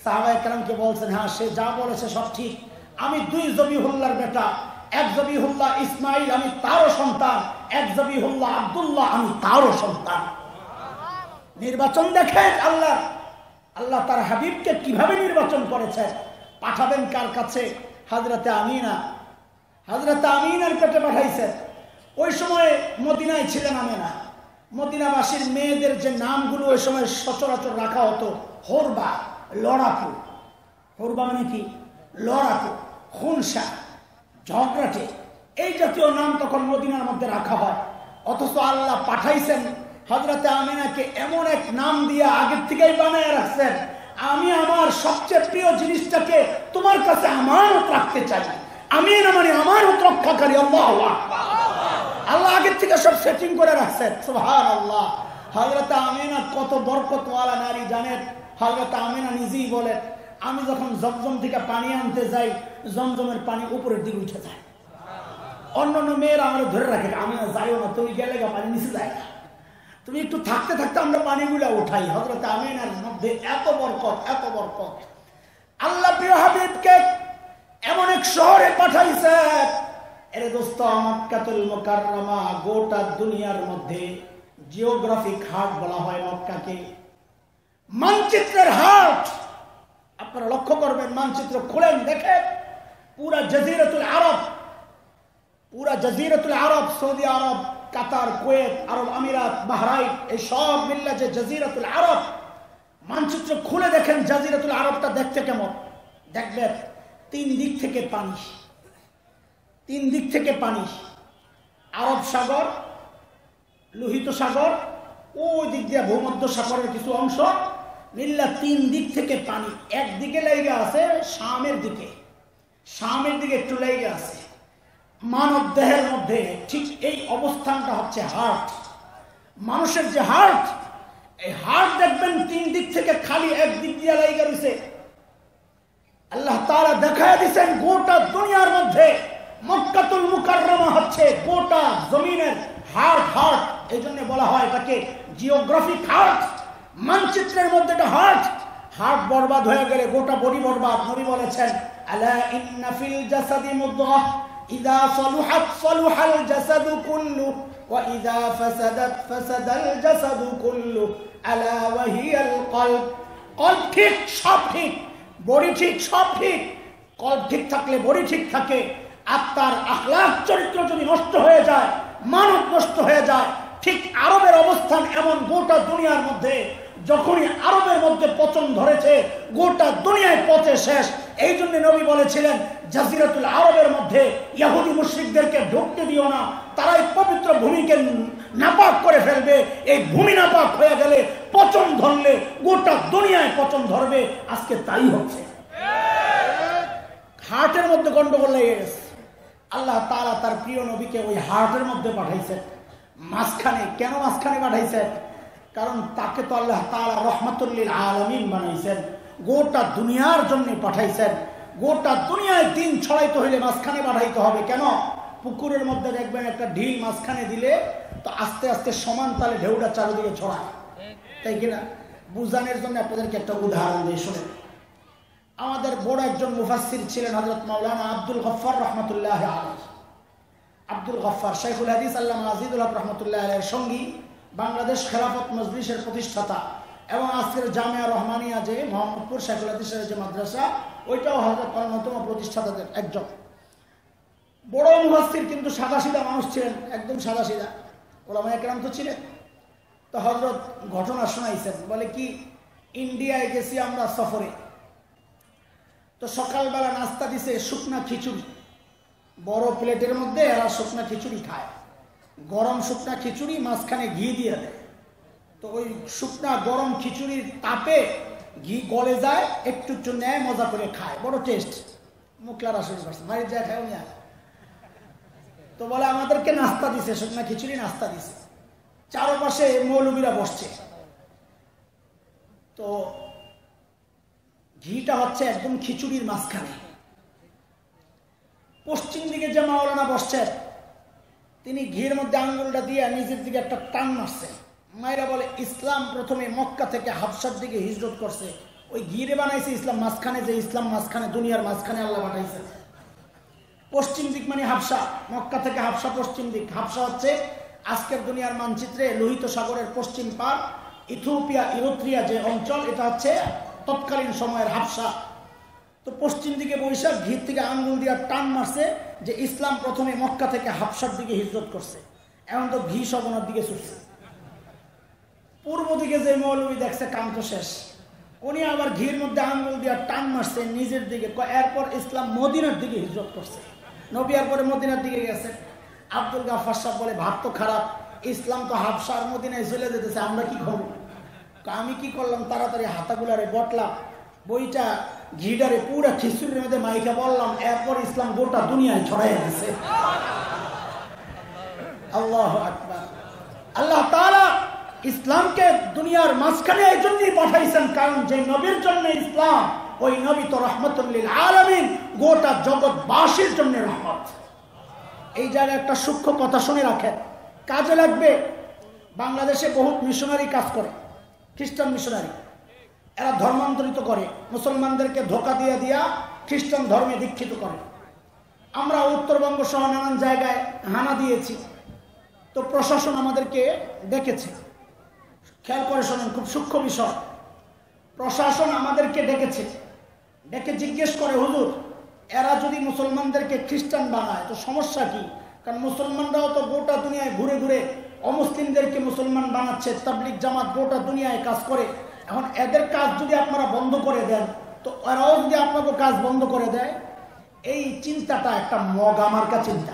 সাহাবায়ে কেরামকে বলছেন, হ্যাঁ সে যা বলেছে সব ঠিক, আমি 2 জবিহুল্লাহর বেটা, এক জবিহুল্লাহ ইসমাইল আমি তারও সন্তান, এক জবিহুল্লাহ আব্দুল্লাহ আমি তারও সন্তান। নির্বাচন দেখেন আল্লাহ তার হাবিবকে কিভাবে নির্বাচন করেছেন। পাঠাবেন কার কাছে? হযরতে আমিনা। হযরতে আমিনার পেটে পাঠাইছেন। ওই সময় মদিনায় ছিলেন আমিনা। মদিনাবাসীর মেয়েদের যে নামগুলো ওই সময় সচরাচর রাখা হতো, হোরবা, লড়াকু। হোরবা মানে কি? লড়াকু, খুনসা, ঝগড়াটে, এই জাতীয় নাম তখন মদিনার মধ্যে রাখা হয়। অথচ আল্লাহ পাঠাইছেন হযরতে আমিনাকে এমন এক নাম দিয়ে আগের থেকেই বানায় রাখছেন, আমি আমার সবচেয়ে প্রিয় জিনিসটাকে তোমার কাছে আমানত রাখতে চাই। আমিনা মানে আমানত রক্ষাকারী। আল্লাহু আকবার। আল্লাহ আগের থেকে সব সেটিং করে রাখছেন। সুবহানাল্লাহ। হযরতে আমিনা কত বরকতওয়ালা নারী জানেন? হযরতে আমিনা নিজেই বলেন, আমি যখন জমজম থেকে পানি আনতে যাই, জমজমের পানি উপরের দিকে উঠে যায়। অন্যান্য মেয়েরা আমরা ধরে রাখে, আমি যাইও না, তুমি গেলে পানি নিচে যায় না, তুমি একটু থাকতে থাকতে আমরা পানিগুলা উঠাই। হযরতে আমিনার মধ্যে এত বরকত, এত বরকত। আল্লাহ প্রিয় হাবিবকে এমন এক শহরে পাঠাইছে, এরে দোস্ত, মক্কাতুল মুকাররমা গোটা দুনিয়ার মধ্যে জিওগ্রাফিক হার্ট বলা হয় মক্কাকে, মানচিত্রের হার্ট। আপনারা লক্ষ্য করবেন, মানচিত্র খুলেন দেখেন, পুরা জাজিরাতুল আরব, পুরা জাজিরাতুল আরব, সৌদি আরব, কাতার, কুয়েত, আরব আমিরাত, বাহরাইন, এই সব মিল্লা যে জাজিরাতুল আরব, মানচিত্র খুলে দেখেন জাজিরাতুল আরবটা দেখতে কেমন। দেখবেন 3 দিক থেকে পানি, 3 দিক থেকে পানি। আরব সাগর, লোহিত সাগর, ওই দিক দিয়ে ভূমধ্য সাগরের কিছু অংশ মিল্লা 3 দিক থেকে পানি। একদিকে লেগে আছে শামের দিকে, শামের দিকে একটু লেগে আছে। মানব দেহের মধ্যে ঠিক এই অবস্থানটা হচ্ছে হার্ট। মানুষের যে হার্ট, এই হার্ট দেখবেন 3 দিক থেকে খালি এক দিক দিয়ে লেগে রয়েছে। আল্লাহ তাআলা দেখায় দিয়েছেন গোটা দুনিয়ার মধ্যে মক্কাতুল মুকাররমা হচ্ছে গোটা জমিনের হার্ট। এই জন্য বলা হয় এটাকে জিওগ্রাফিক হার্ট। মানচিত্রের মধ্যে এটা হার্ট বরবাদ হয়ে গেলে গোটা বডি বরবাদ। নবী বলেছেন, আলা ইন্না ফিল জাসাদি মুদগাহ ইযা সালুহাত সালুহাল জাসাদু কুল্লু ওয়া ইযা ফাসাদাত ফাসাদাল জাসাদু কুল্লু আলা ওয়া হিয়াল কলব। কলব ঠিক, সব ঠিক, বডি ঠিক, সব ঠিক। কলব ঠিক থাকলে বডি ঠিক থাকে। আত্মার আখলাক চরিত্র যদি নষ্ট হয়ে যায়, মানব নষ্ট হয়ে যায়। ঠিক আরবের অবস্থান এমন গোটা দুনিয়ার মধ্যে। যখনই আরবের মধ্যে পচন ধরেছে, গোটা দুনিয়ায় পচে শেষ। এই জন্য নবী বলেছিলেন, জাজিরাতুল আরবের মধ্যে ইহুদি মুশরিকদেরকে ঢুকতে দিও না, তারাই পবিত্র ভূমিকে নাপাক করে ফেলবে। এই ভূমি নাপাক হয়ে গেলে, পচন ধরলে গোটা দুনিয়ায় পচন ধরবে। আজকে তাই হচ্ছে। হার্টের মধ্যে গন্ডগোল লেগে গেছে। আল্লাহ তাআলা তার প্রিয় নবীকে ওই হার্টের মধ্যে পাঠাইছেন, মাঝখানে। কেন মাঝখানে পাঠাইছেন? কারণ তাকে তো আল্লাহ তাআলা রহমাতুল লিল আলামিন বানাইছেন, গোটা দুনিয়ার জন্য পাঠাইছেন। গোটা দুনিয়ায় দিন ছড়াইতে হইলে মাঝখানে পাঠাইতে হবে। কেন? পুকুরের মধ্যে দেখবেন একটা ঢিল মাঝখানে দিলে তো আস্তে আস্তে সমান তালে ঢেউটা চারিদিকে ছড়ায়, তাই কিনা? বুঝানোর জন্য আপনাদেরকে একটা উদাহরণ দিয়ে শুনে। আমাদের বড় একজন মুফাসসির ছিলেন হযরত মাওলানা আব্দুল গফফার রহমাতুল্লাহ আলাইহি। আব্দুল গফফার শাইখুল হাদিস আল্লামা আজিজুল হক রহমাতুল্লাহ আলাইহির সঙ্গী, বাংলাদেশ খেলাফত মজলিসের প্রতিষ্ঠাতা এবং আজকের জামিয়া রহমানিয়া যে মোহাম্মদপুর শাইখুল হাদিসের যে মাদ্রাসা, ওইটাও হযরত অন্যতম প্রতিষ্ঠাতাদের একজন। বড় মুফাসসির, কিন্তু সাদাসিধা মানুষ ছিলেন, একদম সাদাসিধা। ওলামায়ে কেরাম তো ছিলেন। তো হযরত ঘটনা শোনাইছেন, বলে কি, ইন্ডিয়ায় গেছি আমরা সফরে। তো সকালবেলা নাস্তা দিছে শুকনা খিচুড়ি, বড় প্লেটের মধ্যে এরা শুকনা খিচুড়ি খায়। গরম শুকনা খিচুড়ি, মাঝখানে ঘি দিয়ে দেয়। তো ওই শুকনা গরম খিচুড়ির তাপে ঘি গলে যায়, একটু একটু নেয়, মজা করে খায়, বড় টেস্ট। মুখলারা শুরু করছে, মারির যায় খায় না। তো বলে আমাদেরকে নাস্তা দিছে, শুকনা খিচুড়ি নাস্তা দিছে। চারপাশে মৌলবীরা বসছে। তো ঘিটা হচ্ছে একদম খিচুড়ির মাঝখানে। পশ্চিম দিকে যে মাওলানা বসছেন, তিনি ঘির মধ্যে আঙ্গুলটা দিয়ে নিজের দিকে একটা টান মারছেন। মায়েরা বলে, ইসলাম প্রথমে মক্কা থেকে হাবশার দিকে হিজরত করছে, ওই ঘিরে বানাইছে ইসলাম মাঝখানে, যে ইসলাম মাঝখানে, দুনিয়ার মাঝখানে আল্লাহ পাঠাইছে। পশ্চিম দিক মানে হাবশা, মক্কা থেকে হাবশা পশ্চিম দিক। হাবশা হচ্ছে আজকের দুনিয়ার মানচিত্রে লোহিত সাগরের পশ্চিম পার, ইথিওপিয়া, ইরিত্রিয়া যে অঞ্চল, এটা হচ্ছে তৎকালীন সময়ের হাবশা। তো পশ্চিম দিকে বৈশাখ ঘির থেকে আঙ্গুল দিয়ে টান মারছে যে ইসলাম প্রথমে মক্কা থেকে হাবশার দিকে হিজরত করছে। এখন তো ঘি সব ওনার দিকে ছুটছে। পূর্ব দিকে যে মৌলবী দেখছে কাম তো শেষ, উনি আবার ঘির মধ্যে আঙ্গুল দিয়ে টান মারছে নিজের দিকে। এরপর ইসলাম মদিনার দিকে হিজরত করছে। নবী এরপরে মদিনার দিকে গেছে। আব্দুল গাফফার সাহেব বলে, ভাব তো খারাপ, ইসলাম তো হাবশার মদিনায় চলে যেতেছে, আমরা কি করবো? আমি কি করলাম, তাড়াতাড়ি হাতাগুলারে বটলাম, বইটা ঘিডারে পুরা খিচুড়ির মধ্যে মাইকা বললাম, এরপর ইসলাম গোটা দুনিয়ায় ছড়াই গেছে। আল্লাহু আকবার। আল্লাহ তাআলা ইসলামকে দুনিয়ার মাঝখানে এই জন্যই পাঠাইছেন, কারণ যে নবীর জন্য ইসলাম, ওই নবী তো রহমতুল লিল আলামিন, গোটা জগৎবাসীর জন্য রহমত। এই জায়গায় একটা সূক্ষ্ম কথা শুনে রাখেন, কাজে লাগবে। বাংলাদেশে বহুত মিশনারি কাজ করে, খ্রিস্টান মিশনারি। এরা ধর্মান্তরিত করে, মুসলমানদেরকে ধোকা দিয়ে দিয়া খ্রিস্টান ধর্মে দীক্ষিত করে। আমরা উত্তরবঙ্গ সহ নানান জায়গায় হানা দিয়েছি, তো প্রশাসন আমাদেরকে ডেকেছে। খেয়াল করে শোনেন, খুব সূক্ষ্ম বিষয়। প্রশাসন আমাদেরকে ডেকেছে, ডেকে জিজ্ঞেস করে, হুজুর এরা যদি মুসলমানদেরকে খ্রিস্টান বানায় তো সমস্যা কি? কারণ মুসলমানরাও তো গোটা দুনিয়ায় ঘুরে ঘুরে অমুসলিমদেরকে মুসলমান বানাচ্ছে, তাবলিগ জামাত গোটা দুনিয়ায় কাজ করে। এখন এদের কাজ যদি আপনারা বন্ধ করে দেন, তো এরাও যদি আপনাকে কাজ বন্ধ করে দেয়, এই চিন্তাটা একটা মগা মার্কা চিন্তা।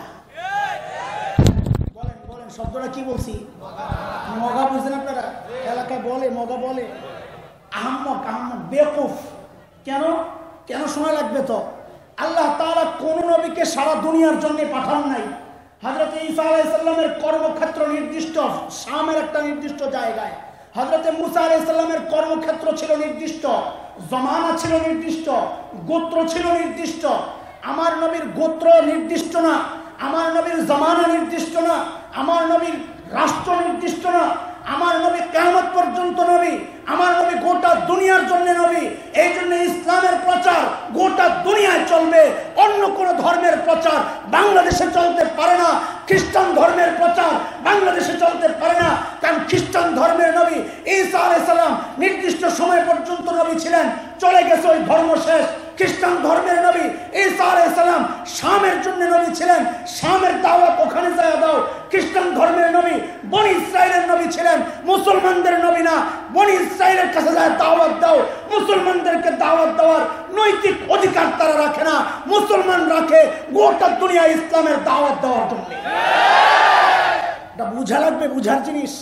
বলেন বলেন, শব্দটা কি বলছি? মগা বুঝলেন আপনারা? এলাকায় বলে মগা বলে, আহম্মক, আহম্মক, বেকুফ। কেন কেন সময় লাগবে? তো আল্লাহ তাআলা কোন নবীকে সারা দুনিয়ার জন্য পাঠান নাই। হযরত ঈসা আলাইহিস সালামের কর্মক্ষেত্র নির্দিষ্ট, শামের একটা নির্দিষ্ট জায়গায়। হযরত মুসা আলাইহিস সালামের কর্মক্ষেত্র ছিল নির্দিষ্ট, জমানা ছিল নির্দিষ্ট, গোত্র ছিল নির্দিষ্ট। আমার নবীর গোত্র নির্দিষ্ট না, আমার নবীর জমানা নির্দিষ্ট না, আমার নবীর রাষ্ট্র নির্দিষ্ট না। আমার নবী কিয়ামত পর্যন্ত নবী, আমার নবী গোটা দুনিয়ার জন্য নবী। এই জন্য ইসলামের প্রচার গোটা দুনিয়ায় চলবে, অন্য কোন ধর্মের প্রচার বাংলাদেশে চলতে পারে না। খ্রিস্টান ধর্মের প্রচার বাংলাদেশে চলতে পারে না, কারণ খ্রিস্টান ধর্মের নবী ঈসা আলাইহিস সালাম নির্দিষ্ট সময় পর্যন্ত নবী ছিলেন, চলে গেছে, ওই ধর্ম শেষ। খ্রিস্টান ধর্মের নবী ঈসা আলাইহিস সালাম শামের জন্য নবী ছিলেন, শামের দাওয়াত ওখানে যায় দাও। খ্রিস্টান ধর্মের নবী বনি ইসরাইলের নবী ছিলেন, মুসলমানদের নবী না। বনি ইসরাইলের কাছে যায় দাওয়াত দাও, মুসলমানদেরকে দাওয়াত দেওয়ার নৈতিক অধিকার তারা রাখে না, মুসলমান রাখে গোটা দুনিয়া ইসলামের দাওয়াত দেওয়ার জন্য। এটা বুঝা লাগবে, বুঝার জিনিস।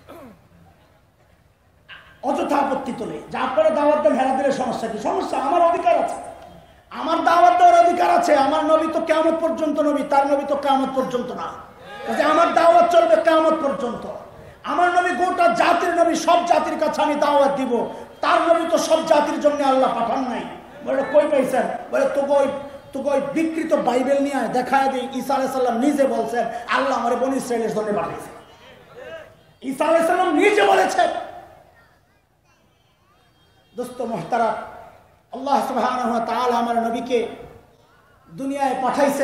অযথা আপত্তি তোলে, যা করে দাওয়াত দেন, হেরা দিলে সমস্যা কি? সমস্যা, আমার অধিকার আছে, আমার দাওয়াত দেওয়ার অধিকার আছে। আমার নবী তো কিয়ামত পর্যন্ত নবী, তার নবী তো কিয়ামত পর্যন্ত না। আমার দাওয়াত চলবে কিয়ামত পর্যন্ত। আমার নবী গোটা জাতির নবী, সব জাতির কাছে আমি দাওয়াত দিব। তার নবী তো সব জাতির জন্য আল্লাহ পাঠান নাই। বলে কই পাইছেন? বলে তোকে ওই বিকৃত বাইবেল নিয়ে দেখায় দিই। ঈসা আলাইহিস সালাম নিজে বলছেন, আল্লাহ আমারে বনি ইসরাইলের জন্য পাঠিয়েছে। ঈসা আলাইহিস সালাম নিজে বলেছেন। দোস্ত মুহতারাম, আল্লাহ সুবহানাহু ওয়া তাআলা আমার নবীকে দুনিয়ায় পাঠাইছে।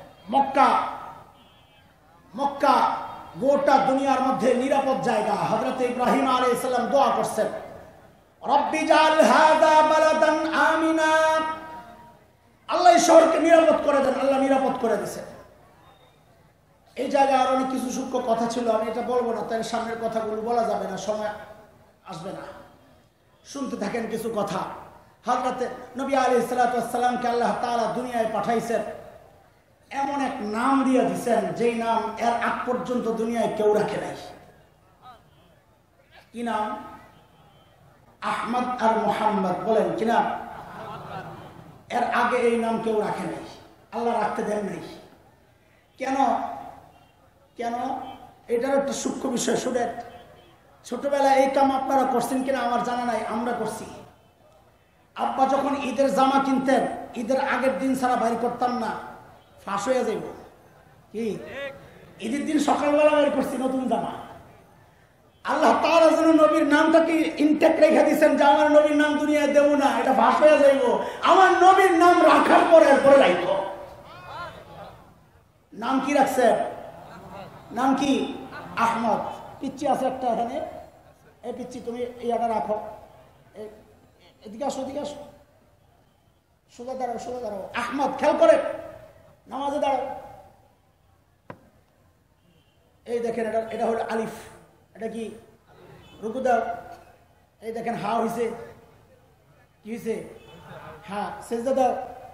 মক্কা গোটা দুনিয়ার মধ্যে নিরাপদ জায়গা। হযরত ইব্রাহিম আলাইহিস সালাম দোয়া করছেন, রব্বি জাল হাযা বালাদান আমিনা, আল্লাহ এই শহরকে নিরাপদ করে দেন। আল্লাহ নিরাপদ করে দিয়েছেন। এই জায়গায় আর অনেক কিছু সূক্ষ্ম কথা ছিল, আমি এটা বলবো না, তাই সামনের কথাগুলো বলা যাবে না, সময় আসবে না। শুনতে থাকেন কিছু কথা। হযরত নবী আলাইহিস সালাতু ওয়াস সালামকে আল্লাহ তাআলা দুনিয়ায় পাঠাইছেন, এমন এক নাম দিয়ে দিয়েছেন যেই নাম এর আগ পর্যন্ত দুনিয়ায় কেউ রাখে নাই। কি নাম? আহমদ আর মুহাম্মদ। বলেন কি নাম? এর আগে এই নাম কেউ রাখে নাই, আল্লাহ রাখতে দেন নাই। কেন? এটার একটা সূক্ষ্ম বিষয়। শুনেন, ছোটবেলায় এই কাম আপনারা করছেন কিনা আমার জানা নাই, আমরা করছি। আব্বা যখন ঈদের জামা কিনতেন, ঈদের আগের দিন ছাড়া বাইর করতাম না, ফাঁস হয়ে যাইব। কি ঈদের দিন সকালবেলা বের করছি নতুন জামা, আল্লাহ তাআলা যেন নবীর নামটাকে ইনটেক রেখে দিয়েছেন যে আমার নবীর নাম দুনিয়ায় দেব না, এটা ভাস হয়ে যাইব, আমার নবীর নাম রাখার পরে এরপরে রাখবো। নাম কি রাখছে? নাম কি? আহমদ। পিচ্ছি আছে একটা এখানে, এই পিচ্ছি তুমি ইয়াটা রাখো, এদিকে আসো, এদিকে আসো, সোজা দাঁড়াও, সোজা দাঁড়াও। আহমদ, খেয়াল করে নামাজে দাঁড়াও। এই দেখেন এটা হলো আলিফ, এটা কি? রুকু দাও। এই দেখেন হা হইছে, কি হইছে? হা। সেজদা দাও।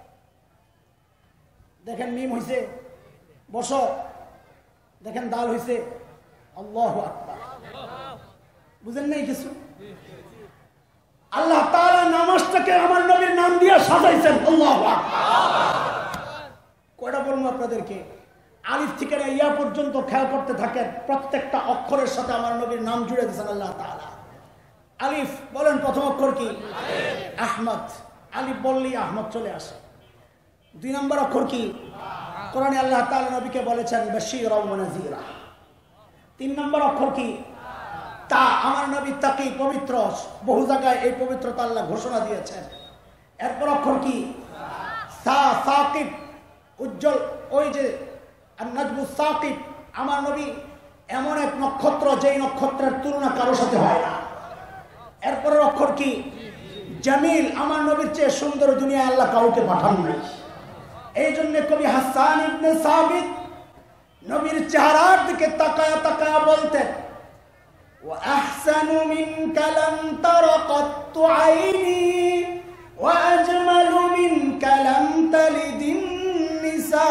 দেখেন মিম হইছে, বসো। দেখেন দাল হইছে। আল্লাহু আকবার। বুঝেন নাই কিছু? আল্লাহ তাআলা নামাজটাকে আমার নবীর নাম দিয়ে সাজাইছেন। আল্লাহু আকবার। কয়টা বলবো আপনাদেরকে? আলিফ থেকে ইয়া পর্যন্ত খেয়াল করতে থাকেন, প্রত্যেকটা অক্ষরের সাথে আমার নবীর নাম জুড়ে দিয়েছেন আল্লাহ তাআলা। আলিফ বলেন, প্রথম অক্ষর কি? আহমদ। আলিফ বললেই আহমদ চলে আসে। 2 নম্বর অক্ষর কি? কোরআনে আল্লাহ তাআলা নবীকে বলেছেন বাশীরা ওয়া নাযীরা। 3 নম্বর অক্ষর কি? তা। আমার নবী তাকি, পবিত্র। বহু জায়গায় এই পবিত্রতা আল্লাহ ঘোষণা দিয়েছেন। এরপর অক্ষর কি? সা। সাকিব, উজ্জ্বল। ওই যে আন-নাজমুস সাকিব, আমার নবী এমন এক নক্ষত্র যেই নক্ষত্রের তুলনা কারোর সাথে হয় না। এরপরের অক্ষর কি? জামিল। আমার নবীর চেয়ে সুন্দর দুনিয়ায় আল্লাহ কাউকে পাঠান নাই। এই জন্য কবি হাসান ইবনে সাবিত নবীর চেহারার দিকে তাকায়া তাকায়া বলতেন, ওয়া আহসানু মিনকা লাম তারা কাত্তু আইনি ওয়া আজমালু মিনকা লাম তালিদিন নিসা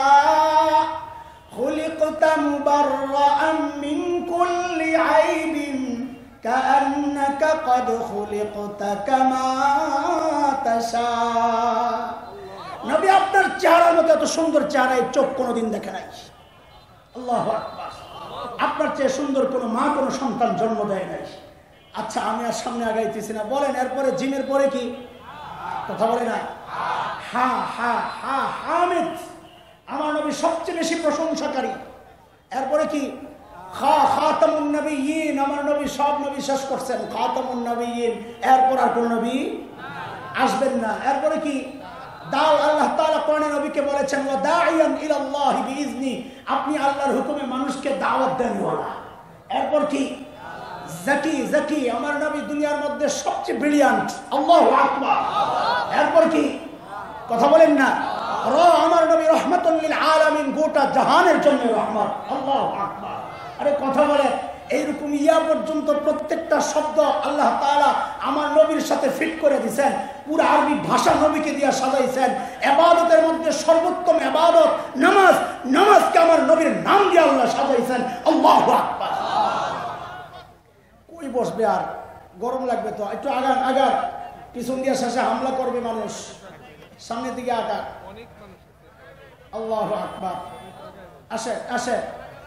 খুলিকতা মুবাররাআন মিন কুল্লি আইবিন কাআন্নাকা ক্বাদ খুলিকতা কামা তাশা। নবী আপনার চেহারার মতো এত সুন্দর চেহারায় চোখ কোনোদিন দেখে নাই। আল্লাহু আকবার। আপনার চেয়ে সুন্দর কোনো মা কোনো সন্তান জন্ম দেয় নাই। আচ্ছা, আমি আর সামনে আগাইতেছি না, বলেন এরপরে জিমের পরে কি? কথা বলে না? হা। হা। হা। হামিদ। আমার নবী সবচেয়ে বেশি প্রশংসাকারী। এরপরে কি? খা। খাতামুন নবিয়্যিন। আমার নবী সব নবী শেষ করছেন, খাতামুন নবিয়্যিন। এরপর আর কোন নবী আসবেন না। এরপরে কি? দাও। আল্লাহ তাআলা কোরআনে নবীকে বলেছেন ওয়া দাঈয়ান ইলাল্লাহি বিইজনি, আপনি আল্লাহর হুকুমে মানুষকে দাওয়াত দেন ওয়ালা। এরপর কি? জাকি। জাকি। আমার নবী দুনিয়ার মধ্যে সবচেয়ে ব্রিলিয়ান্ট। আল্লাহু আকবার। এরপর কি? কথা বলেন না? র। আমার নবী রাহমাতুল লিল আলামিন, গোটা জাহানের জন্য রহমত। আল্লাহু আকবার। আরে কথা বলে, এইরকম ইয়া পর্যন্ত প্রত্যেকটা শব্দ আল্লাহ তাআলা আমার নবীর সাথে ফিট করে দিয়েছেন। পুরো আরবি ভাষা নবীকে দিয়ে সাজাইছেন। ইবাদতের মধ্যে সর্বোত্তম ইবাদত নামাজ। নামাজকে আমার নবীর নাম দিয়ে আল্লাহ সাজাইছেন। আল্লাহু আকবার। কই বসবে আর? গরম লাগবে তো। একটু আগান, আগান। পিছন দিয়ে শেষে হামলা করবে মানুষ, সামনের দিকে আগান। আল্লাহু আকবার। আসেন, আসেন,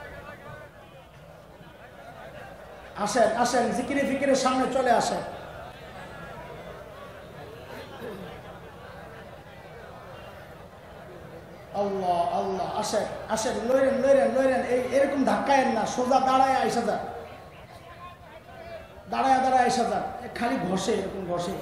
আসেন, আসেন। জিকিরে ফিকিরের সামনে চলে আসেন। আল্লাহ, আল্লাহ। আসেন, আসেন। লইরেন, লইরেন, লইরেন। এরকম ধাক্কায়েন না, সোজা দাঁড়ায় আইসা যান। দাঁড়ায় দাঁড়ায় আইসা যান। খালি ঘষে, এরকম ঘষে।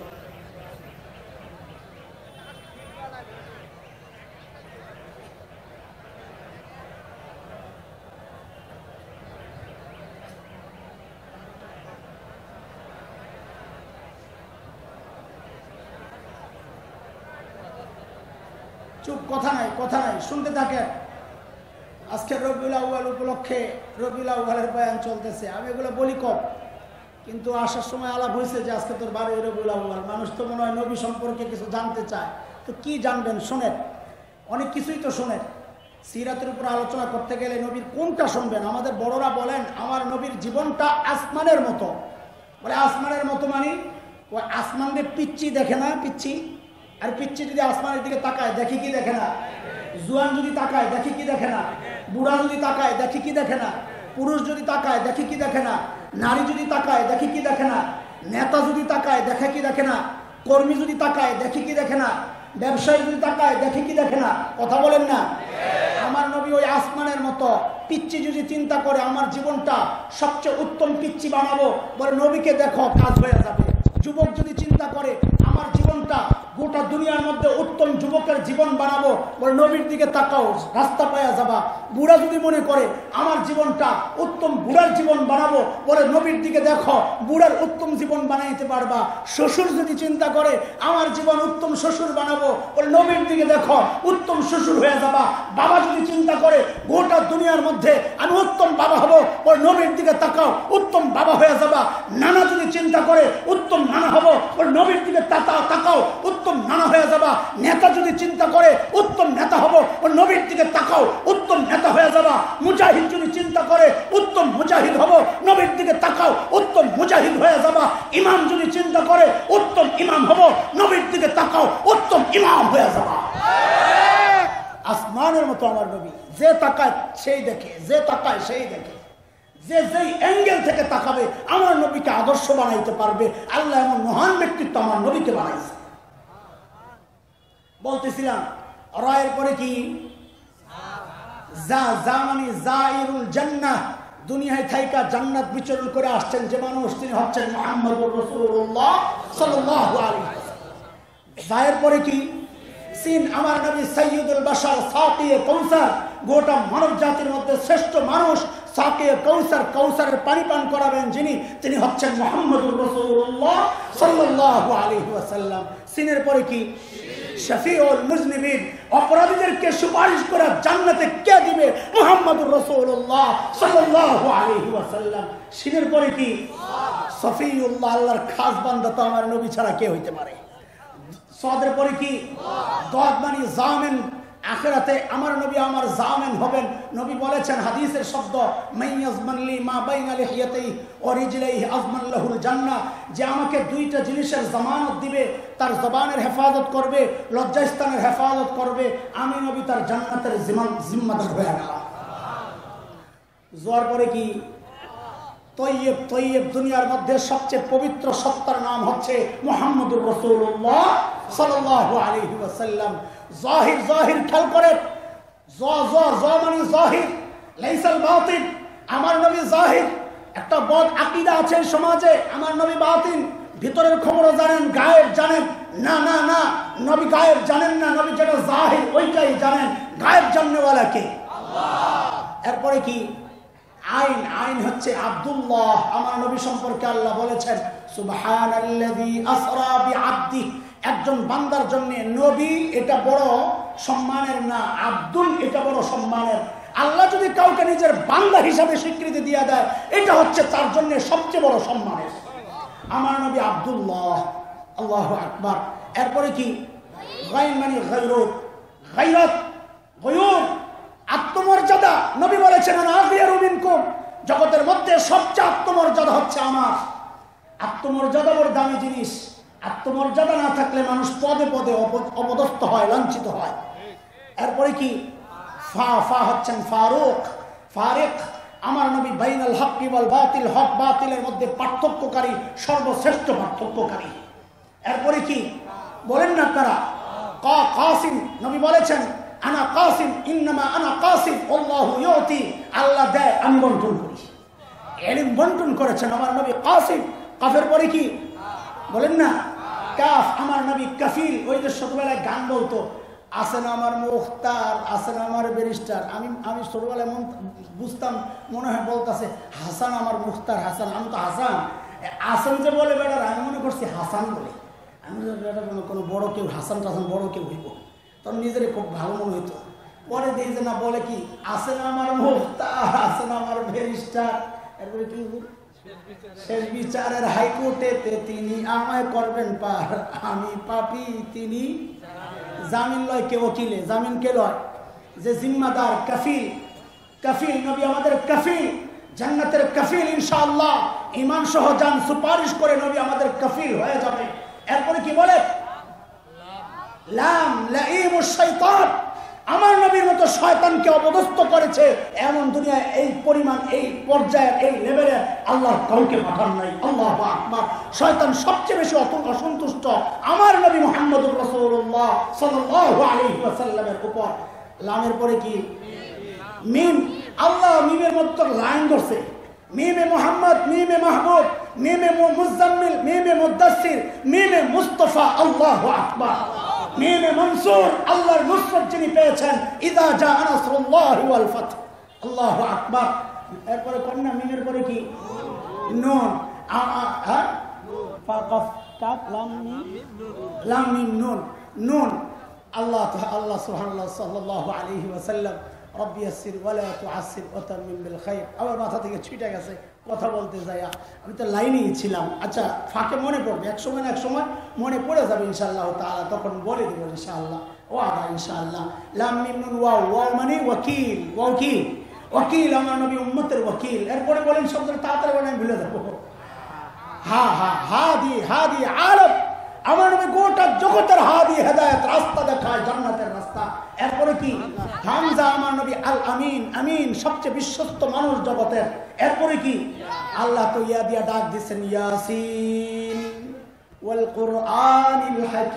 চুপ, কথা নাই, কথা নাই, শুনতে থাকেন। আজকে রবিউল আউয়াল উপলক্ষে রবিউল আউয়ালের বয়ান চলতেছে। আমি এগুলো বলি কম, কিন্তু আসার সময় আলাপ হয়েছে যে আজকে তোর 12ই রবিউল আউয়াল। মানুষ তো মনে হয় নবী সম্পর্কে কিছু জানতে চায়। তো কি জানবেন? শোনেন, অনেক কিছুই তো শোনেন। সিরাতের উপর আলোচনা করতে গেলে নবীর কোনটা শুনবেন? আমাদের বড়রা বলেন আমার নবীর জীবনটা আসমানের মতো। বলে আসমানের মতো মানে ওই আসমান দিয়ে পিচ্ছি দেখে না? পিচ্ছি আর পিচ্ছি যদি আসমানের দিকে তাকায় দেখে কি দেখে না? জুয়ান যদি তাকায় দেখে কি দেখে না? বুড়া যদি তাকায় দেখে কি দেখে না? পুরুষ যদি তাকায় দেখে কি দেখে না? নারী যদি তাকায় দেখে কি দেখে না? নেতা যদি তাকায় দেখে কি দেখে না? কর্মী যদি তাকায় দেখে কি দেখে না? ব্যবসায়ী যদি তাকায় দেখে কি দেখে না? কথা বলেন না। আমার নবী ওই আসমানের মতো পিচ্চি যদি চিন্তা করে আমার জীবনটা সবচেয়ে উত্তম পিচ্চি বানাবো, বলে নবীকে দেখো কাজ হয়ে যাবে। যুবক যদি চিন্তা করে আমার জীবনটা গোটা দুনিয়ার মধ্যে উত্তম যুবকের জীবন বানাবো, বলে নবীর দিকে তাকাও রাস্তা পাওয়া যাবা। বুড়া যদি মনে করে আমার জীবনটা উত্তম বুড়ার জীবন বানাবো, বলে নবীর দিকে দেখো বুড়ার উত্তম জীবন বানাইতে পারবা। শ্বশুর যদি চিন্তা করে আমার জীবন উত্তম শ্বশুর বানাবো, বলে নবীর দিকে দেখো উত্তম শ্বশুর হয়ে যাবা। বাবা যদি চিন্তা করে গোটা দুনিয়ার মধ্যে আমি উত্তম বাবা হবো, বলে নবীর দিকে তাকাও উত্তম বাবা হয়ে যাবা। নানা যদি চিন্তা করে উত্তম নানা হবো, বলে নবীর দিকে তাকাও উত্তম নানা হয়ে যাবা। নেতা যদি চিন্তা করে উত্তম নেতা হবো, বলে নবীর দিকে তাকাও উত্তম নেতা হয়ে যাবা। মুজাহিদ যদি চিন্তা করে উত্তম মুজাহিদ হবো, নবীর দিকে তাকাও উত্তম মুজাহিদ হয়ে যাবা। ইমাম যদি চিন্তা করে উত্তম ইমাম হবো, নবীর দিকে তাকাও উত্তম ইমাম হয়ে যাবা। আসমানের মতো আমার নবী, যে তাকায় সেই দেখে, যে তাকায় সেই দেখে, যে যেই অ্যাঙ্গেল থেকে তাকাবে আমার নবীকে আদর্শ বানাইতে পারবে। আল্লাহ এমন মহান ব্যক্তিত্ব আমার নবীকে বানাইছে। বলতেছিলাম রায়ের পরে কি দুনিয়ায় থাইকা জান্নাত বিচরণ করে আসছেন যে মানুষ, তিনি হচ্ছেন মুহাম্মদুর রাসূলুল্লাহ সাল্লাল্লাহু আলাইহি ওয়াসাল্লাম। জায়ের পরে কি সিন, আমার নবী সাইয়্যিদুল বাশার সাকিয়ে কাউসার, গোটা মানব জাতির মধ্যে শ্রেষ্ঠ মানুষ সাকিয়ে কাউসার, কাউসারের পানি পান করাবেন যিনি, তিনি হচ্ছেন মুহাম্মদুর রাসূলুল্লাহ সাল্লাল্লাহু আলাইহি ওয়াসাল্লাম। সিনের পরে কি শফিউল মুজনিবিন, অপরাধীদেরকে সুপারিশ করে জান্নাতে কে দিবে? মুহাম্মদুর রাসূলুল্লাহ সাল্লাল্লাহু আলাইহি ওয়াসাল্লাম। সিনের পরে কি সফিউল্লাহ, আল্লাহর খাস বান্দা তো আমার নবী ছাড়া কে হইতে পারে? সাদের পরে কি দাদ মানে জামিন, আখিরাতে আমার নবী আমার জামিন হবেন। নবী বলেছেন হাদিসের শব্দ মাইয়াজমানলি মা বাইনা লিহিয়াতাই ওয়া রিজলাইহি আজমান লাহুল জান্নাহ, যে আমাকে দুইটা জিনিসের জামানত দিবে, তার জবানের হেফাজত করবে, লজ্জাস্থানের হেফাজত করবে, আমি নবী তার জান্নাতের জিম্মাদার হয়ে গেলাম। জোয়ার পরে কি তৈয়ব, তৈয়ব দুনিয়ার মধ্যে সবচেয়ে পবিত্র সত্তার নাম হচ্ছে মুহাম্মদুর রাসূলুল্লাহ সাল্লাল্লাহু আলাইহি ওয়াসাল্লাম। জাহির, জাহির খেয়াল করে, মানে জাহির লাইসাল বাতিন, আমার নবী জাহির। একটা বদ আকীদা আছে সমাজে আমার নবী বাতিন, ভিতরের খবরও জানেন, গায়েব জানেন না। না না, নবী গায়েব জানেন না, নবী যেটা জাহির ওইটাই জানেন। গায়েব জাননেওয়ালা কে? আল্লাহ। এরপরে কি আইন, আইন হচ্ছে আব্দুল্লাহ। আমার নবী সম্পর্কে আল্লাহ বলেছেন সুবহানাল্লাযী আসরা বিআবদি, একজন বান্দার জন্য নবী এটা বড় সম্মানের না, আব্দুল এটা বড় সম্মানের। আল্লাহ যদি কাউকে নিজের বান্দা হিসাবে স্বীকৃতি দিয়ে দেয়, এটা হচ্ছে তার জন্য সবচেয়ে বড় সম্মানের। আমার নবী আব্দুল্লাহ, আল্লাহু আকবার। এরপরে কি গায়র মানে গায়রত, গায়রত গয়ুর, আত্মমর্যাদা। নবী বলেছেন আনা আগিয়ারু মিনকুম, জগতের মধ্যে সবচেয়ে আত্মমর্যাদা হচ্ছে আমার। আত্মমর্যাদা বড় দামি জিনিস। আত্মমর্যাদা না থাকলে মানুষ পদে পদে অপদস্থ হয়, লাঞ্ছিত হয়। এরপরে কি ফা, ফা হচ্ছেন ফারুক, ফারিক। আমার নবী বাইনাল হক ওয়াল বাতিল, হক বাতিলের মধ্যে পার্থক্যকারী, সর্বশ্রেষ্ঠ পার্থক্যকারী। এরপরে কি বলেন না আপনারা? কাসিম, নবী বলেছেন আনা কাসিম, ইন্নামা আনা কাসিম আল্লাহু ইউতি, আল্লাহ দেয় আমি বন্টন করি। ইলম বন্টন করেছেন আমার নবী কাসিম। কাফের পরে কি বলেন না? কাফ, আমার নবী কাফিল। ওই যে ছোটবেলায় গান বলতো, আসেন আমার মুখতার, আসেন আমার ব্যারিস্টার। আমি ছোটবেলায় বুঝতাম, মনে হয় বলতেছে হাসান আমার মুখতার, হাসান। আমি তো হাসান, আসেন যে বলে বেটার, আমি মনে করছি হাসান বলে। আমি বেটার কোনো বড় কেউ হাসান টাসান বড় কেউ হইব, তখন নিজের খুব ভালো মনে হইতো। পরে দিয়ে যে না বলে কি আসেন আমার মুখতার, আসেন আমার ব্যারিস্টার। এরপরে কি শেষ বিচারের হাইকোর্টেতে তিনি আমায় করবেন পার, আমি পাপী তিনি জামিন লয় কে ওকিলে। জামিন কে লয়? যে জিম্মাদার, কাফিল। কাফিল নবী আমাদের কাফিল, জান্নাতের কাফিল ইনশাআল্লাহ। ঈমান সহ জান সুপারিশ করে নবী আমাদের কাফিল হয়ে যাবে। এরপরে কি বলে লাম লাঈমুশ শাইতান, আমার নবীর মতো শয়তানকে অপদস্থ করেছে এমন দুনিয়ায় এই পরিমাণ, এই পর্যায়ের, এই লেভেলে আল্লাহ কাউকে পাঠান নাই। আল্লাহু আকবার। শয়তান সবচেয়ে বেশি অসন্তুষ্ট আমার নবী মুহাম্মদুর রাসূলুল্লাহ রাসূলুল্লাহ সাল্লাল্লাহু আলাইহি ওয়াসাল্লামের উপর। লামের পরে কি? মিম। আল্লাহ মিমের মধ্যে লাইন করছে, মিমে মুহাম্মদ, মিমে মাহবুব, মিমে মুজাম্মিল, মিমে মুদাসসির, মিমে মুস্তাফা। আল্লাহু আকবার। মিমে মনসুর, আল্লাহর নুসরত যিনি পেয়েছেন, ইযা জাআ নাসরুল্লাহি ওয়াল ফাতহ। আল্লাহু আকবার। এরপরে কন্যা মিমের পরে কি? নুন। লাম মিম নুন। নুন। আল্লাহ সুবহানাল্লাহ সাল্লাল্লাহু আলাইহি ওয়াসাল্লাম রব্বি ইয়াসসির ওয়া লা তুআসসির ওয়া তামিম বিল খাইর। আমার মাথা থেকে ছুটে গেছে কথা বলতে যাইয়া, আমি তো লাইনেই ছিলাম। আচ্ছা, ফাঁকে মনে পড়বে, এক সময় না এক সময় মনে পড়ে যাবে ইনশাআল্লাহ তাআলা, তখন বলে দেব ইনশাআল্লাহ। ওয়াদা ইনশাআল্লাহ। লাম মিম নুন ওয়াও। ওয়াও মানে ওয়াকিল। ওয়াও কি? ওয়াকিল, আমার নবী উম্মতের ওয়াকিল। এরপরে বলেন শব্দটা তাড়াতাড়ি বলেন, আমি ভুলে যাবো। হাদি আরব, আমার নবী গোটা জগতের হাদি, হেদায়েত রাস্তা দেখায়, জান্নাতের রাস্তা। এরপরে কি? হামজা, আমার নবী আল আমিন, আমিন সবচেয়ে বিশ্বস্ত মানুষ জগতের। এরপরে কি? আল্লাহ তো ইয়া দিয়া ডাক দিচ্ছেন, ইয়াসিন ওয়াল কুরআনিল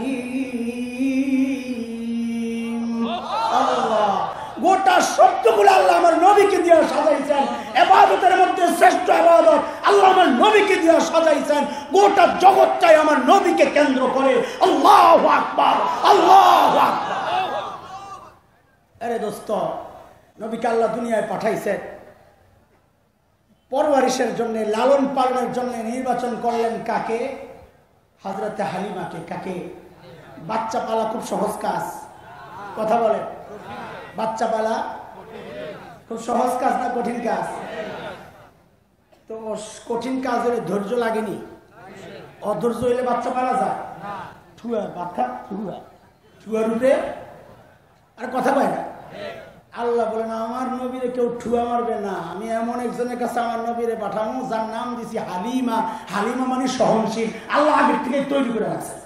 হাকীম। আল্লাহ গোটা শব্দগুলো আল্লাহ আমার নবীকে দিয়ে সাজাইছেন। ইবাদতের মধ্যে শ্রেষ্ঠ ইবাদত আল্লাহ আমার নবীকে দিয়ে সাজাইছেন। গোটা জগৎটাই আমার নবীকে কেন্দ্র করে। আল্লাহু আকবার, আল্লাহু আকবার। আরে দোস্ত, নবীকে আল্লাহ দুনিয়ায় পাঠাইছেন পরওয়ারিশের জন্য, লালন পালনের জন্য নির্বাচন করলেন কাকে? হযরতে হালিমাকে। কাকে? বাচ্চা পালা খুব সহজ কাজ, কথা বলে। বাচ্চা পালা খুব সহজ কাজ না কঠিন কাজ? তো কঠিন কাজের ধৈর্য লাগেনি? অধৈর্য হইলে বাচ্চা পালা যায়? ঠুয়া বাচ্চা, ঠুয়ার উপরে আর কথা কয় না। আল্লাহ বলেন, আমার নবীরে কেউ ঠুয়া মারবে না। আমি এমন একজনের কাছে আমার নবীরে পাঠাবো যার নাম দিছি হালিমা। হালিমা মানে সহনশীল। আল্লাহ আগের থেকে তৈরি করে রাখছে।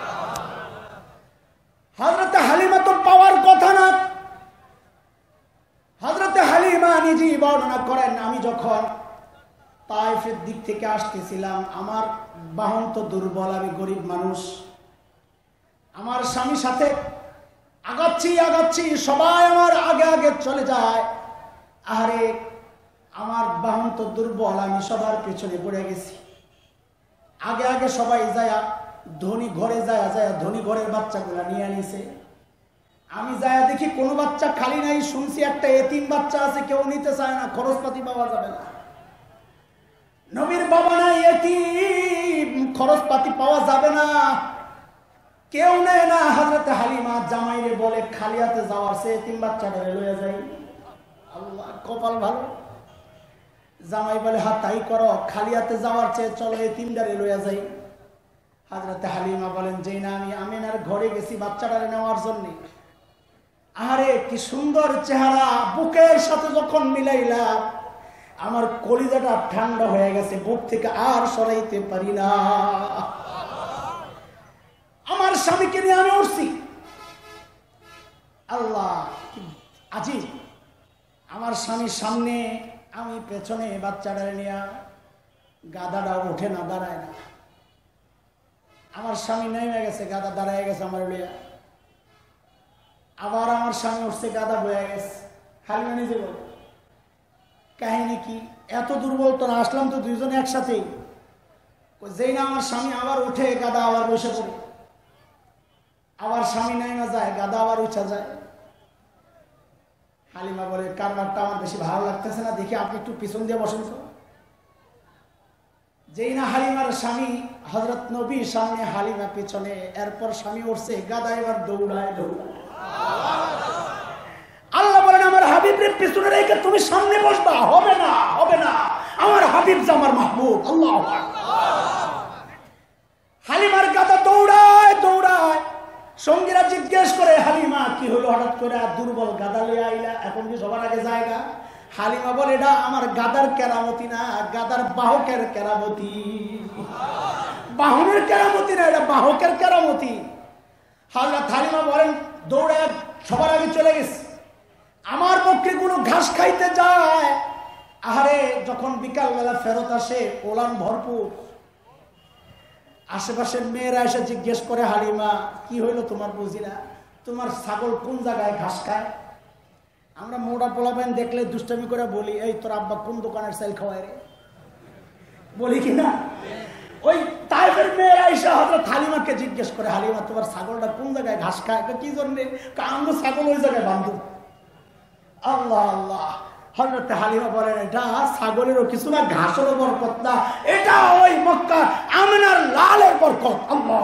হযরতে হালিমা তো পাওয়ার কথা না। হযরতে হালিমা নিজেই বর্ণনা করেন, আমি যখন তায়েফের দিক থেকে আসতেছিলাম, আমার বাহন তো দুর্বল, আমি গরিব মানুষ, আমার স্বামীর সাথে আগাচ্ছি, সবাই আমার আগে আগে চলে যায়। আরে আমার বাহন তো দুর্বল, আমি সবার পেছনে পড়ে গেছি। আগে আগে সবাই যায়, ধনী ঘরে যায় ধনী ঘরের বাচ্চাগুলা নিয়ে আনিছে। আমি যায় দেখি কোনো বাচ্চা খালি নাই। শুনছি একটা এতিম বাচ্চা আছে, কেউ নিতে চায় না, খরচপাতি পাওয়া যাবে না। নবীর বাবা নাই, এতিম, খরচপাতি পাওয়া যাবে না, কেউ নেয় না। হযরতে হালিমা জামাইরে বলে, খালিয়াতে যাওয়ার সে এতিম বাচ্চাটা লয়ে যাই। আল্লাহ কপাল ভালো। জামাই বলে, হ্যাঁ তাই করো, খালিয়াতে যাওয়ার চেয়ে চলো এতিমটারে লয়ে যাই। হযরতে হালিমা বলেন, যেই না আমি আমিনার ঘরে গেছি বাচ্চাটারে নেওয়ার জন্য, আরে কি সুন্দর চেহারা, বুকের সাথে যখন মিলাইলাম আমার কলিজাটা ঠান্ডা হয়ে গেছে, বুক থেকে আর সরাইতে পারি না। আমার স্বামীকে নিয়ে আমি উঠছি। আল্লাহ কি আজিব, আমার স্বামীর সামনে, আমি পেছনে, বাচ্চাটারে নিয়ে। গাদাটা ওঠে না, দাঁড়ায় না। আমার স্বামী নেমে গেছে, গাদা দাঁড়ায় গেছে আমার লিয়া। আবার আমার স্বামী উঠছে, গাদা বয়ে গেছে। হালিমা নিজে বল, কাহিনী কি? এত দুর্বল তো না, আসলাম তো দুইজনে একসাথেই। যেই না আমার স্বামী আবার উঠে, গাদা আবার বসে পড়ে। আবার স্বামী নেমে যায়, গাদা আবার উঠা যায়। হালিমা বলে, কারবারটা আমার বেশি ভালো লাগতেছে না, দেখি আপনি একটু পিছন দিয়ে বসেন তো। যেই না হালিমার স্বামী হযরত নবীর সামনে, হালিমা পিছনে, এরপর স্বামী উঠছে, গাদা এবার দৌড়ায়। আল্লাহ বলেন, আমার হাবিবরে পিছনে রেখে তুমি সামনে বসবা? হবে না, হবে না, আমার হাবিব যে আমার মাহবুব। আল্লাহু আকবার। হালিমার গাদা দৌড়ায়। সঙ্গীরা জিজ্ঞেস করে, হালিমা কি হলো হঠাৎ করে, দুর্বল গাদা লিয়ে আইলা, এখন কি সবার আগে জায়গা? হালিমা বলে, এটা আমার গাদার কেরামতি না, গাদার বাহকের কেরামতি। বাহনের কেরামতি না, এটা বাহকের কেরামতি। হযরত হালিমা বলেন, দৌড়ে সবার আগে চলে গেছে। আমার বকরিগুলো ঘাস খাইতে যায়। আহারে যখন বিকালবেলা ফেরত আসে, ওলান ভরপুর। আশেপাশের মেয়েরা এসে জিজ্ঞেস করে, হালিমা কি হইলো তোমার, বুঝি না, তোমার ছাগল কোন জায়গায় ঘাস খায়? আমরা মোটা পোলাপাইন দেখলে দুষ্টামি করে বলি, এই তোর আব্বা কোন দোকানের সেল খাওয়ায় রে, বলি কিনা? ওই তাইফের মেয়েরা এসে হযরত হালিমাকে জিজ্ঞেস করে, হালিমা তোমার ছাগলটা কোন জায়গায় ঘাস খায়? কি জন্য? কারণ ছাগল ওই জায়গায় বান্ধব। আল্লাহ আল্লাহ। হযরত হালিমা বলেন, এটা ছাগলেরও কিছু না, ঘাসেরও বরকত না, এটা ওই মক্কা আমিনার লালের বরকত। আল্লাহ।